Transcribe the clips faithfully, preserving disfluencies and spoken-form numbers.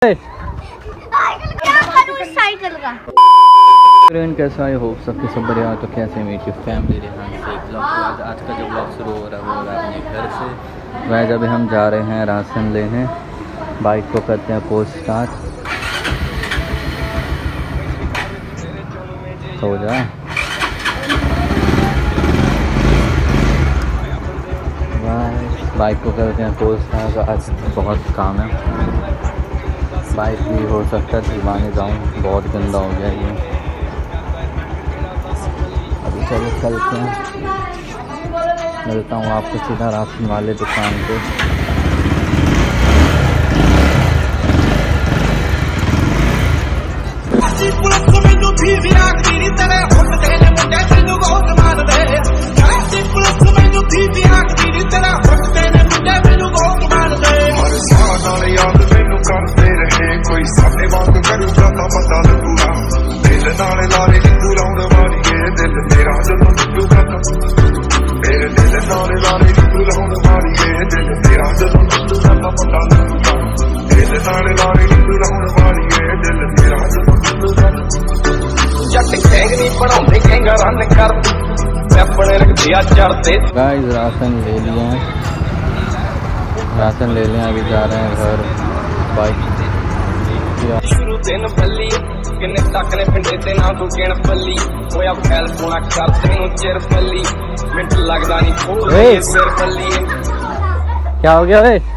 Friend कैसा है, hope सबके सब बढ़िया। तो कैसे मेरी फैमिली रेहान से ब्लॉग आज, आज का जो ब्लॉग शुरू हो रहा है वो हो रहा है अपने घर से। वह जब हम जा रहे हैं राशन लेने, बाइक को करते हैं पोस्ट स्टार्ट। सो जा बाइक को करते हैं पोस्ट स्टार्ट। आज बहुत काम है, बाइक भी हो सकता है धुलवाने जाऊँ, बहुत गंदा हो गया ये। अभी चलो चलते हैं, मिलता हूँ आपको सीधा राशन वाले दुकान पे। कोई सामने वांग करूगा तो पता लगूगा, दिल नाले लारे नींदू लाउण वाली है दिल मेरा जदों टूटूगा तो मेरे दिल नाले लारे नींदू लाउण वाली है दिल मेरा जदों टूटूगा तो पता लगूगा, दिल नाले लारे नींदू लाउण वाली है दिल मेरा जदों टूटूगा। जट गैंग नहीं बनाउंदे गैंग रन कर अपने रखदे आ चढ़दे। गाइस राशन ले लिया, राशन ले लिया, अभी जा रहे हैं घर। बाइक शुरू दिन भली किन्ने तक ने पिंडे ते ना तू गिण पल्ली होया फैल पूरा कर तेनू चिर पल्ली मिंट लगदा नहीं खोल ये सिर पल्ली। क्या हो गया वे?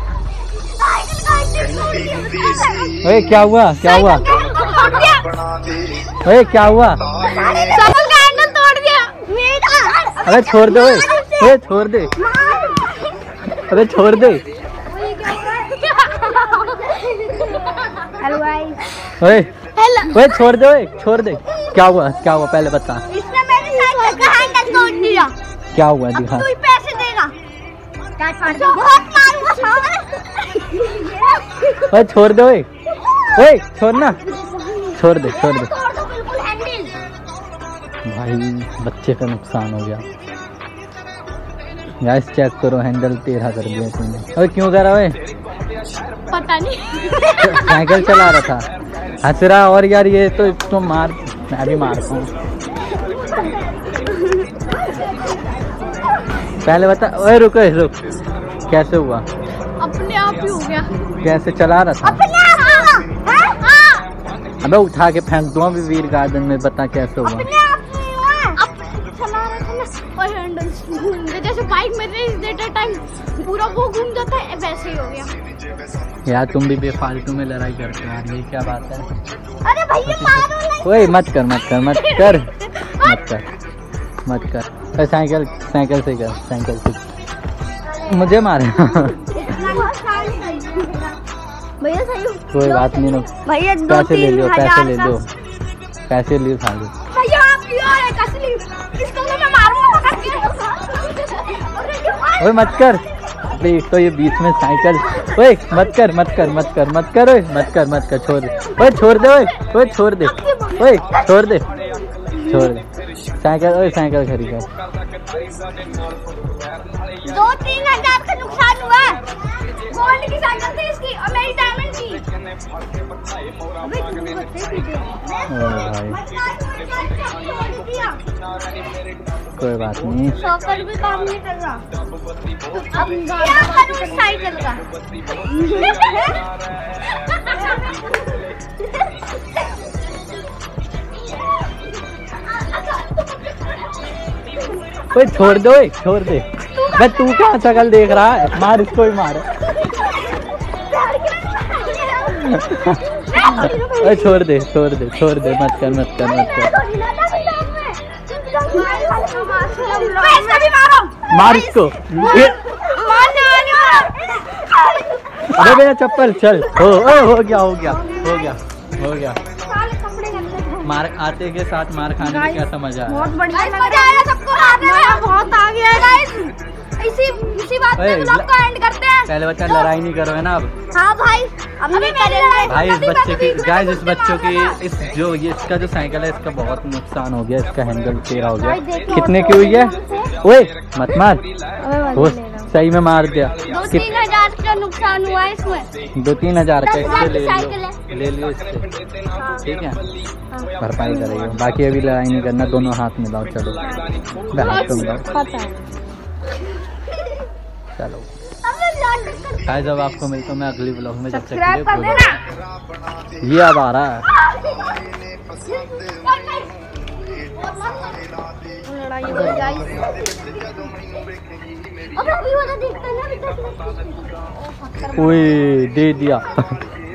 ओए क्या हुआ, क्या हुआ? ओए क्या हुआ? साइकिल का हैंडल तोड़ दिया। अरे छोड़ दे, ओए छोड़ दे, अरे छोड़ दे। Hello guys. ओए ओए छोड़ दे, ओए छोड़ दे। क्या हुआ, क्या हुआ पहले बता। इसने मेरी साइकिल का हैंडल तोड़ दिया। क्या हुआ दिखा। तू ही पैसे देगा। बहुत मारूंगा सामने। ओए छोड़ दे, ओए ओए छोड़ना, छोड़ दे छोड़ दे। तोड़ दो बिल्कुल हैंडल। भाई बच्चे का नुकसान हो गया। गैस चेक करो, हैंडल टेढ़ा कर दिया तूने। ओए क्यों करा ओए? पता नहीं। साइकिल चला रहा था, हंस रहा। और यार ये तो इसको मार, मैं भी मारता हूँ। पहले बता। ओए रुको रुक, कैसे हुआ? अपने आप ही हो गया। कैसे चला रहा था? अपने आप हुआ। अबे उठा के फेंक दूँ अभी वीर गार्डन में, बता कैसे हुआ? अपने आप ही हुआ। अब चला रहा था ना और हैंडल घूम गया, जैसे बाइक में रेस देते टाइम पूरा वो घूम जाता है, वैसे ही हो गया। यार तुम भी बेफालतू में लड़ाई करते हो यार, ये क्या बात है? अरे भैया मारो। ओए मत कर मत कर मत कर मत कर मत कर। साइकिल साइकिल से कर, साइकिल से मुझे मारे। भैया सही हो? कोई बात नहीं ना, भैया पैसे ले लो, पैसे ले दो, पैसे ले खा लो। भैया आप लियो है कसली, इसको तो मैं मारूंगा पकड़ के। ओए मत कर, एक तो ये बीच में साइकिल। ओए मत कर मत कर मत कर मत कर, ओए मत कर मत कर, छोड़ दे। ओए छोड़ दे, ओए ओए छोड़ दे, ओए छोड़ दे, छोड़ दे साइकिल। ओए साइकिल खरीद। दो तीन हजार का नुकसान हुआ। गोल्ड की साइकिल थी इसकी और मेरी डायमंड की। कोई बात नहीं, शॉकर भी काम नहीं कर रहा। अब क्या करूं साइकिल का? ओए छोड़ दे, ओए छोड़ दे। मैं तू क्या शकल देख रहा है? मार इसको ही मार। ओए छोड़ दे छोड़ दे छोड़ दे, मत कर मत कर मत कर। मार इसको। अरे मेरा चप्पल चल। हो ओ, हो गया हो गया हो गया हो गया। मार आते के साथ मार खाने में कैसा मजा है? बहुत बढ़िया मजा आया सबको, बहुत आ गया गाइस। इसी इसी बात पे ब्लॉग को एंड करते हैं। पहले बच्चा लड़ाई नहीं करो है ना अब। हाँ भाई अब नहीं करेंगे भाई। इस बच्चे की गाइस, इस बच्चों की इस जो ये इसका जो साइकिल है इसका बहुत नुकसान हो गया, इसका हैंडल टेढ़ा हो गया। कितने की हुई है? ओए मत मार, वो सही में मार दिया। दो तीन हजार का नुकसान हुआ है इसमें। दो तीन हजार का दस इससे लाख ले की साइकिल लियो है। ले लियो इससे, हाँ। ठीक है, हाँ। भरपाई करेगी। बाकी अभी लड़ाई नहीं करना, दोनों हाथ मिलाओ। चलो हाथ तो मिलाओ, पता है। चलो भाई, जब आपको मिलता हूँ मैं अगली ब्लॉग में। जब सब्सक्राइब कर देना। ये अब आ रहा है। लड़ाई हो जाएगी। अब अभी वाला देखते हैं ना, अभी तक ओए दे दिया।